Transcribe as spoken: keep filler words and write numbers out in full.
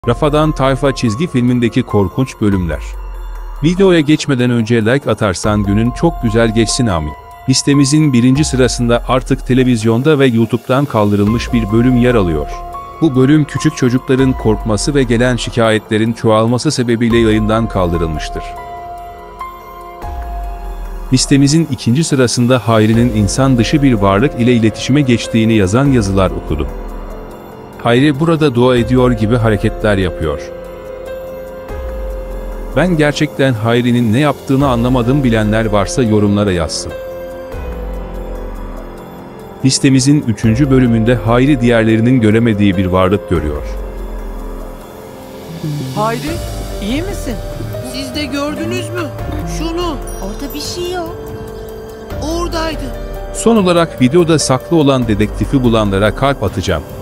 Rafadan Tayfa çizgi filmindeki korkunç bölümler. Videoya geçmeden önce like atarsan günün çok güzel geçsin amin. Listemizin birinci sırasında artık televizyonda ve YouTube'dan kaldırılmış bir bölüm yer alıyor. Bu bölüm küçük çocukların korkması ve gelen şikayetlerin çoğalması sebebiyle yayından kaldırılmıştır. Listemizin ikinci sırasında Hayri'nin insan dışı bir varlık ile iletişime geçtiğini yazan yazılar okudum. Hayri burada dua ediyor gibi hareketler yapıyor. Ben gerçekten Hayri'nin ne yaptığını anlamadım, bilenler varsa yorumlara yazsın. Listemizin üçüncü bölümünde Hayri diğerlerinin göremediği bir varlık görüyor. Hayri, iyi misin? Siz de gördünüz mü? Şunu. Orada bir şey yok. Oradaydı. Son olarak videoda saklı olan dedektifi bulanlara kalp atacağım.